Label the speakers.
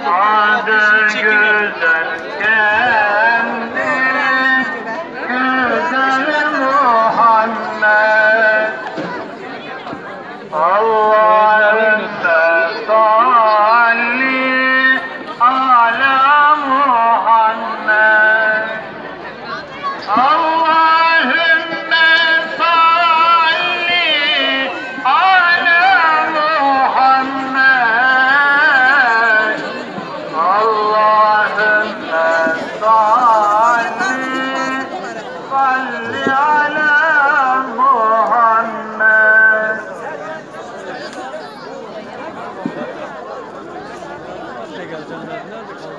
Speaker 1: Adı güzel kendi güzel Muhammed. Allahümme salli ala Muhammed. Allahümme salli ala Muhammed. Allahümme salli ala Muhammed.
Speaker 2: Nerede kaldı?